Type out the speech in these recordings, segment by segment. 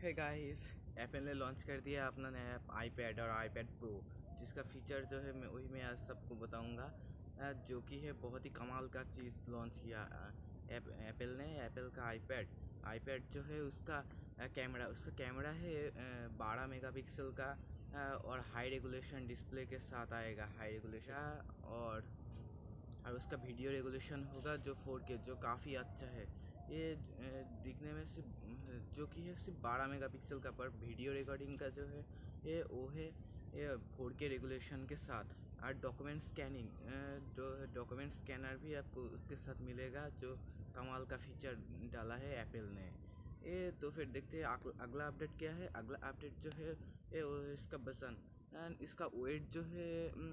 हे guys, Apple ने launch कर दिया अपना नया ऐप आईपैड और आईपैड प्रो, जिसका फीचर जो है मैं आज सबको बताऊंगा। जो कि है बहुत ही कमाल का चीज़ लॉन्च किया एप्पल ने। एप्पल का आईपैड जो है उसका कैमरा है 12 मेगापिक्सल का और हाई रेगुलेशन डिस्प्ले के साथ आएगा। हाई रेगुलेशन और उसका वीडियो रेगुलेशन होगा जो 4K, जो काफ़ी अच्छा है। ये दिखने में सिर्फ जो कि है सिर्फ 12 मेगापिक्सल का, पर वीडियो रिकॉर्डिंग का जो है ये 4K रेगुलेशन के साथ। और डॉक्यूमेंट स्कैनर भी आपको उसके साथ मिलेगा, जो कमाल का फीचर डाला है एप्पल ने। ये तो फिर देखते हैं अगला अपडेट क्या है। अगला अपडेट जो है इसका वजन, इसका वेट जो है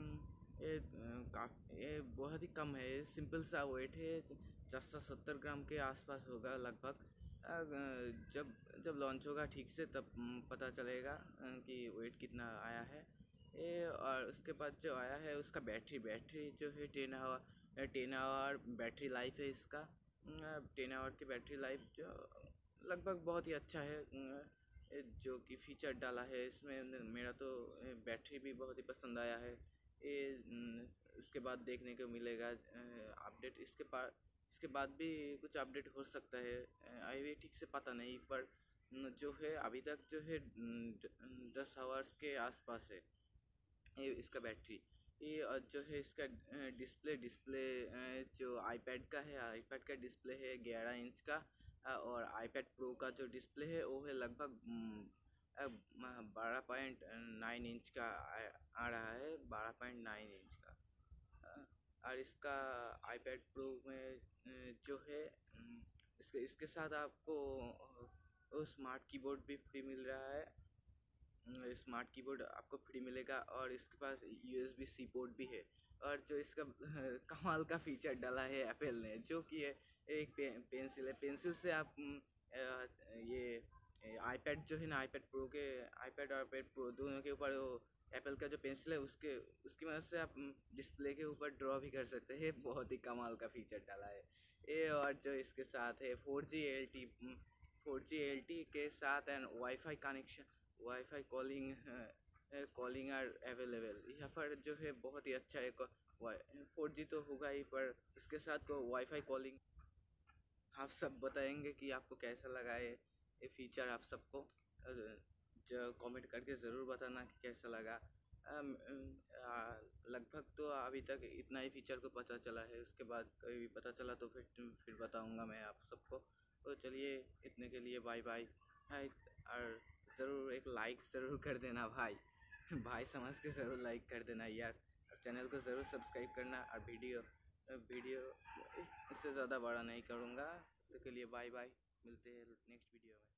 ये बहुत ही कम है। सिंपल सा वेट है, 470 ग्राम के आसपास होगा लगभग। जब लॉन्च होगा ठीक से तब पता चलेगा कि वेट कितना आया है। और उसके बाद जो आया है उसका बैटरी जो है 10 आवर बैटरी लाइफ है इसका। 10 आवर की बैटरी लाइफ जो लगभग बहुत ही अच्छा है। जो कि फीचर डाला है इसमें मेरा तो बैटरी भी बहुत ही पसंद आया है। उसके बाद देखने को मिलेगा अपडेट। इसके बाद भी कुछ अपडेट हो सकता है, अभी ठीक से पता नहीं, पर जो है अभी तक जो है 10 आवर्स के आसपास है ये इसका बैटरी। ये और जो है इसका डिस्प्ले जो आईपैड का है, आईपैड का डिस्प्ले है 11 इंच का। और आईपैड प्रो का जो डिस्प्ले है वो है लगभग 12.9 इंच का आ रहा है, 12.9 इंच का। और इसका आईपैड प्रो में जो है इसके साथ आपको स्मार्ट कीबोर्ड भी फ्री मिल रहा है। स्मार्ट कीबोर्ड आपको फ्री मिलेगा और इसके पास USB-C पोर्ट भी है। और जो इसका कमाल का फीचर डाला है एप्पल ने, जो कि है एक पेंसिल है। पेंसिल से आप ये आईपैड जो है ना, आईपैड और आईपैड प्रो दोनों के ऊपर वो एप्पल का जो पेंसिल है उसकी मदद से आप डिस्प्ले के ऊपर ड्रॉ भी कर सकते हैं। बहुत ही कमाल का फीचर डाला है ये। और जो इसके साथ है 4G LTE के साथ and WiFi connection, WiFi calling are available. यहाँ पर जो है बहुत ही अच्छा है। 4G तो होगा ही, पर इसके साथ को वाईफाई कॉलिंग। आप सब बताएंगे कि आपको कैसा लगा ये फीचर। आप सबको जो कमेंट करके ज़रूर बताना कि कैसा लगा। लगभग तो अभी तक इतना ही फीचर को पता चला है। उसके बाद कभी भी पता चला तो फिर बताऊंगा मैं आप सबको। तो चलिए, इतने के लिए बाय बाय। और ज़रूर एक लाइक ज़रूर कर देना भाई। भाई समझ के ज़रूर लाइक कर देना यार। और चैनल को ज़रूर सब्सक्राइब करना। और वीडियो इससे ज़्यादा बड़ा नहीं करूँगा। तो के लिए बाय बाय, मिलते हैं नेक्स्ट वीडियो में।